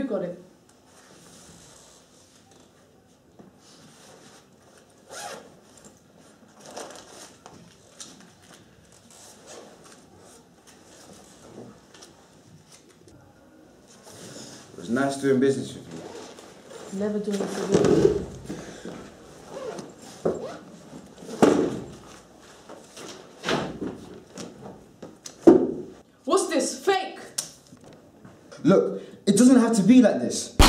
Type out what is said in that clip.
got it? It was nice doing business with you. Never doing it again. What's this? Fake! Look, it doesn't have to be like this.